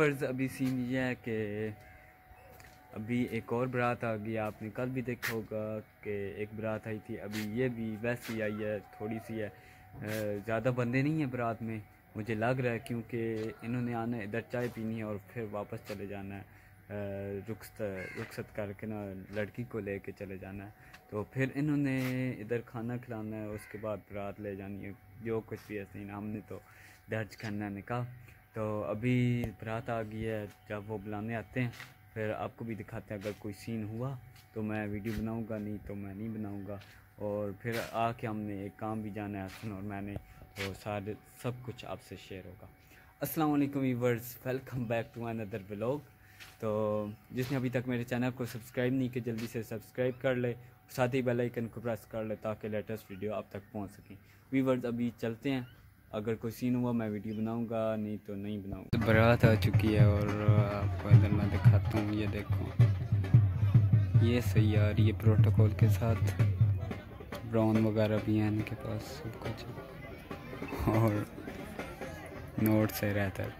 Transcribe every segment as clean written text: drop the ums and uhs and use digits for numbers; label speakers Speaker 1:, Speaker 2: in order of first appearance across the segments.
Speaker 1: Viewers अभी scene ये है कि अभी एक और बारात आ गई। आपने कल भी देखा होगा कि एक बारात आई थी, अभी ये भी वैसी आई है, थोड़ी सी है। ज़्यादा बंदे नहीं हैं बारात में, मुझे लग रहा है, क्योंकि इन्होंने आना है, इधर चाय पीनी है और फिर वापस चले जाना है। रुखसत करके ना लड़की को लेके चले जाना है, तो फिर इन्होंने इधर खाना खिलाना है, उसके बाद बारात ले जानी है। जो कुछ भी ऐसे ही हमने तो दर्ज करना है निकाह। तो अभी बारात आ गई है, जब वो बुलाने आते हैं फिर आपको भी दिखाते हैं। अगर कोई सीन हुआ तो मैं वीडियो बनाऊंगा, नहीं तो मैं नहीं बनाऊंगा। और फिर आके हमने एक काम भी जाना है हसन और मैंने, तो सारे सब कुछ आपसे शेयर होगा। अस्सलाम वालेकुम viewers, welcome back to another vlog. तो जिसने अभी तक मेरे चैनल को सब्सक्राइब नहीं किया जल्दी से सब्सक्राइब कर ले, साथ ही बेल आइकन को प्रेस कर ले ताकि लेटेस्ट वीडियो आप तक पहुंच सकें। व्यूअर्स अभी चलते हैं, अगर कोई सीन हुआ मैं वीडियो बनाऊंगा, नहीं तो नहीं बनाऊंगा। तो बारात आ चुकी है और आपको इधर मैं दिखाता हूँ। ये देखो, ये सही आ रही है प्रोटोकॉल के साथ, ब्राउन वगैरह भी हैं इनके पास सब कुछ, और नोट से रहता है।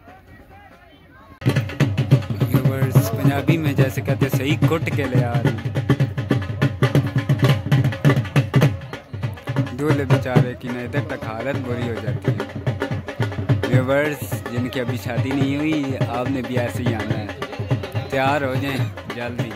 Speaker 1: व्यूअर्स पंजाबी में जैसे कहते सही कुट के ले आ रही, दूल्हे बेचारे की ना इधर तक हालत बुरी हो जाती है। व्यूअर्स जिनकी अभी शादी नहीं हुई, आपने भी ऐसे ही आना है, तैयार हो जाएं जल्दी।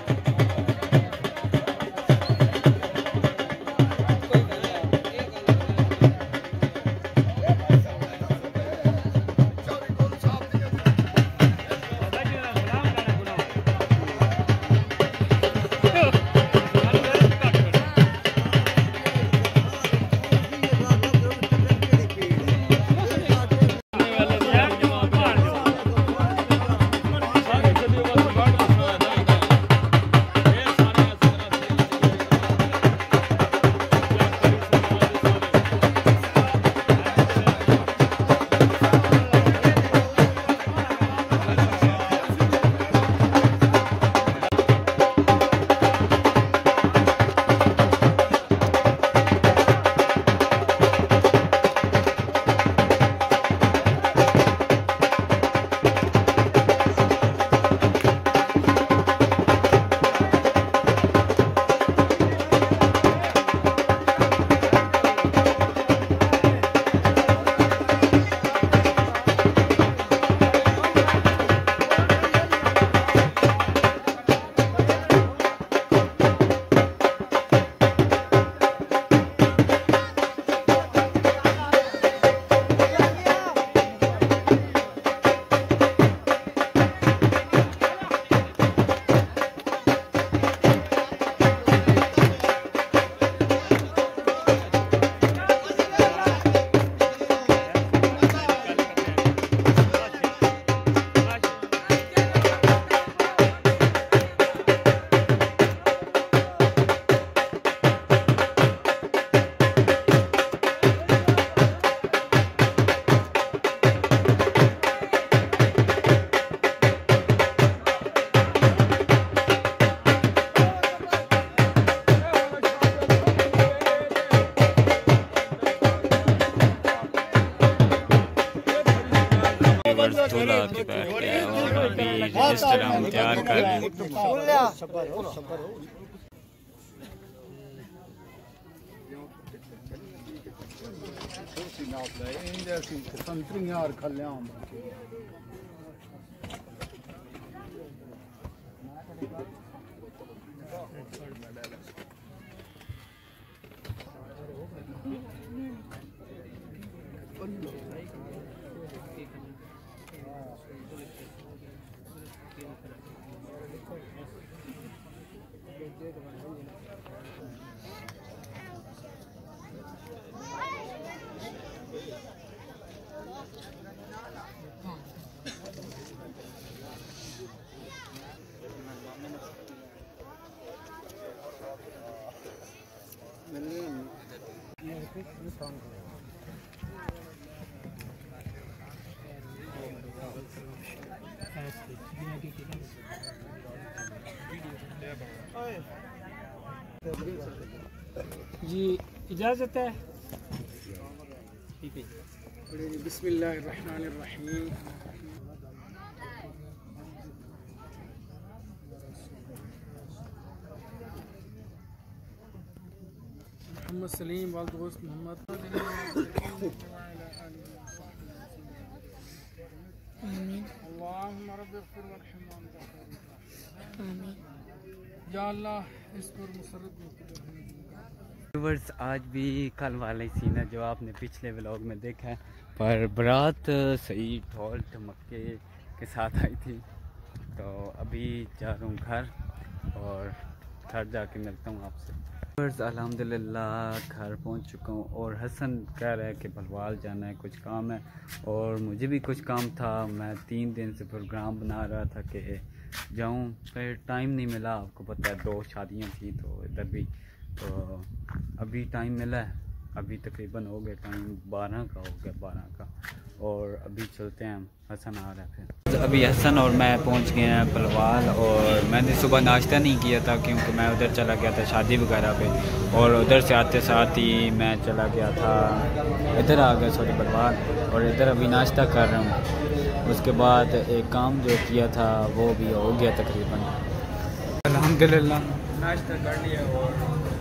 Speaker 1: दूल्हा के बैठ गया और अभी रजिस्टर हम तैयार कर रहे हैं।
Speaker 2: जी इजाज़त है।
Speaker 3: बिस्मिल्लाहिर्रहमानिर्रहीम।
Speaker 2: मोहम्मद सलीम वाल दोस्त मोहम्मद या अल्लाह इसको
Speaker 1: व्यूअर्स आज भी कल वाला ही सीन है जो आपने पिछले व्लॉग में देखा है, पर बारात सही ढोल धमके के साथ आई थी। तो अभी जा रहा हूँ घर और घर जाके मिलता हूँ आपसे। व्यूअर्स अल्हम्दुलिल्लाह घर पहुँच चुका हूँ और हसन कह रहा है कि भलवाल जाना है, कुछ काम है और मुझे भी कुछ काम था। मैं 3 दिन से प्रोग्राम बना रहा था कि जाऊँ, फिर टाइम नहीं मिला। आपको पता है 2 शादियाँ थी तो इधर भी, तो अभी टाइम मिला है। अभी तकरीबन हो गया टाइम 12 का हो गया, 12 का, और अभी चलते हैं। हसन आ रहा है फिर। अभी हसन और मैं पहुंच गए हैं भलवाल, और मैंने सुबह नाश्ता नहीं किया था क्योंकि मैं उधर चला गया था शादी वगैरह पे, और उधर से आते साथ ही मैं चला गया था इधर आ गया सॉरी भलवाल, और इधर अभी नाश्ता कर रहा हूँ। उसके बाद एक काम जो किया था वो भी हो गया तकरीबन। अल्हम्दुलिल्लाह नाश्ता कर लिया और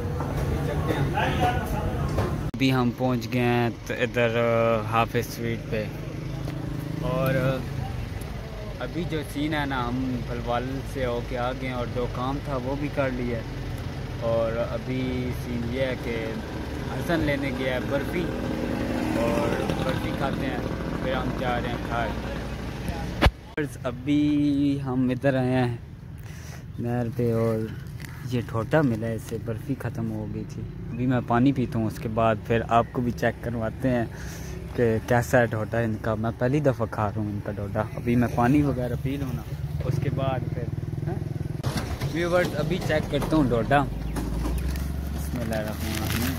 Speaker 1: अभी हम पहुंच गए हैं तो इधर हाफिज स्वीट पे। और अभी जो सीन है ना, हम भलवाल से होके आ गए और 2 काम था वो भी कर लिया। और अभी सीन ये है कि हसन लेने गया है बर्फ़ी, और बर्फ़ी खाते हैं फिर हम जा रहे हैं घर। अभी हम इधर आए हैं नहर पे और ये ठोटा मिला है, इससे बर्फ़ी ख़त्म हो गई थी। अभी मैं पानी पीता हूँ, उसके बाद फिर आपको भी चेक करवाते हैं कि कैसा है ठोटा इनका। मैं पहली दफ़ा खा रहा हूँ इनका ठोटा। अभी मैं पानी वगैरह पी लूँ ना, उसके बाद फिर व्यूअर्स अभी चेक करता हूँ ठोटा। बिस्मिल्लाहिर्रहमानिर्रहीम,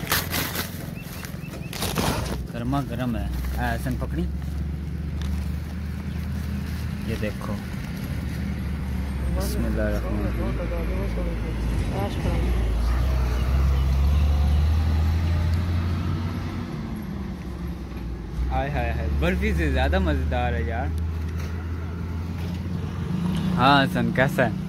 Speaker 1: गर्मा गर्म है। ऐसा पकड़ी, ये देखो। हाय हाय हाय, बर्फी से ज़्यादा मज़ेदार है यार। हाँ हसन कैसा है?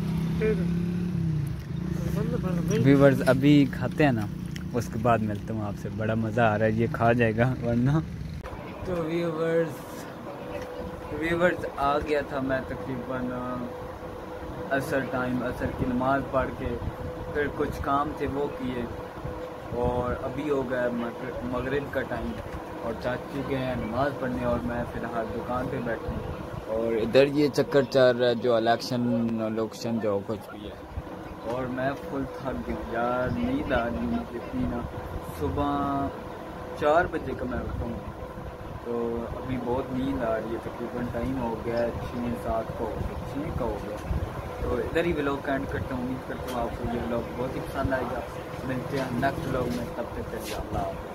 Speaker 1: व्यूअर्स अभी खाते हैं ना, उसके बाद मिलता हूँ आपसे। बड़ा मज़ा आ रहा है, ये खा जाएगा वरना। तो व्यूअर्स आ गया था मैं तकरीबन असर टाइम, असर की नमाज़ पढ़ के फिर कुछ काम थे वो किए, और अभी हो गया मगरिब का टाइम और चाचू गए हैं नमाज़ पढ़ने, और मैं फ़िलहाल दुकान पे बैठा हूँ। और इधर ये चक्कर चल रहा है जो इलेक्शन जो कुछ भी है, और मैं फुल थक गया यार। नींद आ रही मुझे इतनी ना, सुबह 4 बजे का मैं उठा हूँ, तो अभी बहुत नींद आ रही है। तकरीबन टाइम हो गया 6-7 का हो गया। तो इधर ही व्लॉग का एंड करता हूँ। उम्मीद करता हूँ आपको ये व्लॉग बहुत ही पसंद आएगा। मिलते हैं नेक्स्ट व्लॉग में, तब तक के लिए अल्लाह।